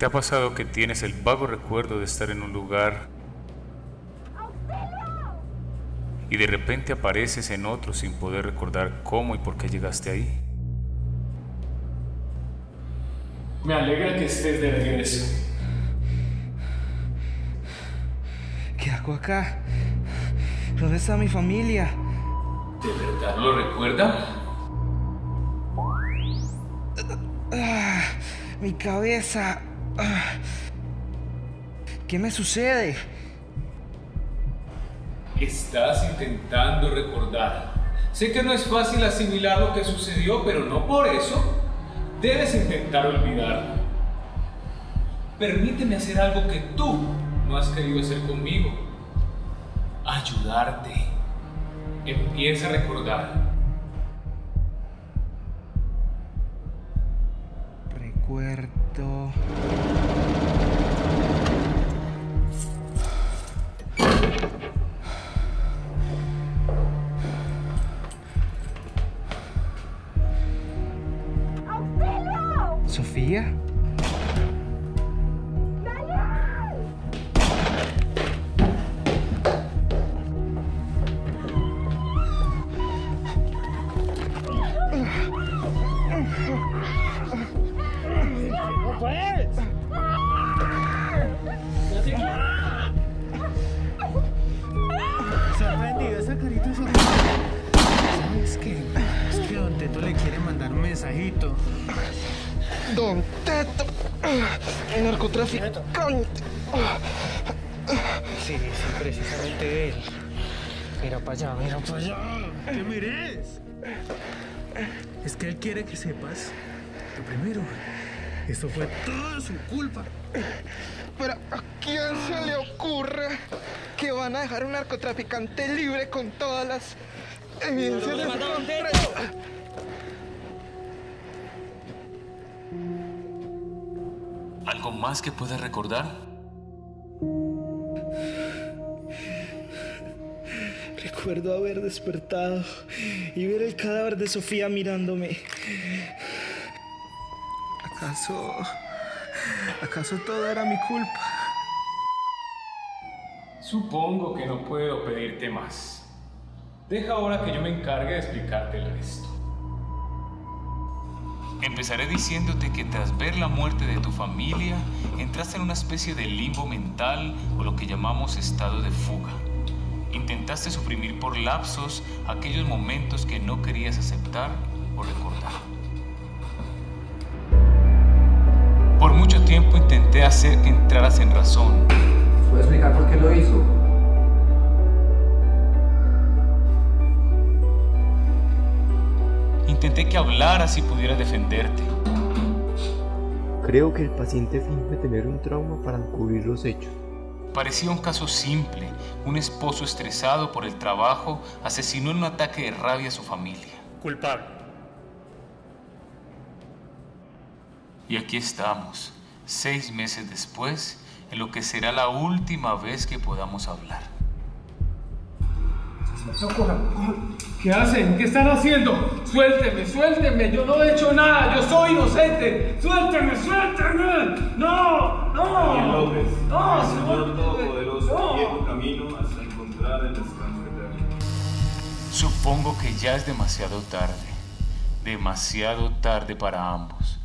¿Te ha pasado que tienes el vago recuerdo de estar en un lugar y de repente apareces en otro sin poder recordar cómo y por qué llegaste ahí? Me alegra que estés de regreso. ¿Qué hago acá? ¿Dónde está mi familia? ¿De verdad lo recuerda? Mi cabeza. ¿Qué me sucede? Estás intentando recordar. Sé que no es fácil asimilar lo que sucedió, pero no por eso debes intentar olvidarlo. Permíteme hacer algo que tú no has querido hacer conmigo. Ayudarte. Empieza a recordar. Recuerdo. ¿Sofía? ¡No puedes! Sorprendido, esa carita es horrible. ¿Sabes qué? Es que Don Teto le quiere mandar un mensajito. Don Teto, el narcotraficante. Sí, precisamente él. Mira para allá, mira para allá. ¿Qué mires? Es que él quiere que sepas que primero, eso fue toda su culpa. Pero ¿a quién se le ocurre que van a dejar a un narcotraficante libre con todas las evidencias de su compra? ¿Algo más que puedas recordar? Recuerdo haber despertado y ver el cadáver de Sofía mirándome. ¿Acaso todo era mi culpa? Supongo que no puedo pedirte más. Deja ahora que yo me encargue de explicarte el resto. Empezaré diciéndote que tras ver la muerte de tu familia, entraste en una especie de limbo mental o lo que llamamos estado de fuga. Intentaste suprimir por lapsos aquellos momentos que no querías aceptar o recordar. Por mucho tiempo intenté hacer que entraras en razón. ¿Puedo explicar por qué lo hizo? Intenté que hablaras y pudieras defenderte. Creo que el paciente finge tener un trauma para encubrir los hechos. Parecía un caso simple. Un esposo estresado por el trabajo asesinó en un ataque de rabia a su familia. Culpable. Y aquí estamos, 6 meses después, en lo que será la última vez que podamos hablar. ¿Qué hacen? ¿Qué están haciendo? Suélteme, suélteme. Yo no he hecho nada. Yo soy inocente. Suélteme, suélteme. No, no. Daniel López, No, el Señor Todopoderoso no. guía tu camino hasta encontrar el descanso eterno. Supongo que ya es demasiado tarde para ambos.